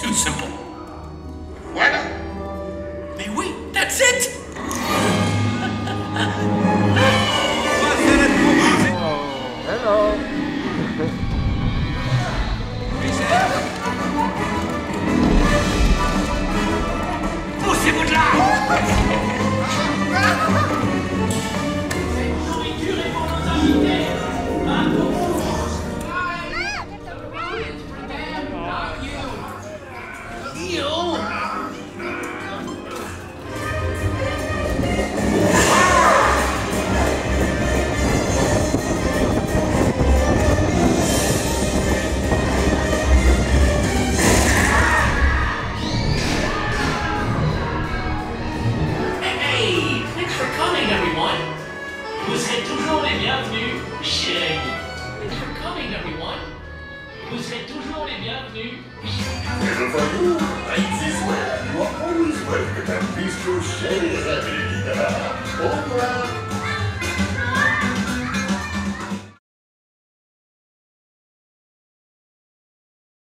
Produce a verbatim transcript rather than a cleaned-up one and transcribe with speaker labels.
Speaker 1: too simple.
Speaker 2: Voilà.
Speaker 1: Mais oui, that's it.
Speaker 3: Hello.
Speaker 1: Poussez-vous de là.
Speaker 4: Nourriture et pour nos invités. Un pour Vous serez toujours les bienvenus chez Remy. Thanks for coming, everyone. Vous serez toujours les bienvenus.
Speaker 2: Little for you, right this way. You are always welcome at Bistro chez Remy. Au revoir.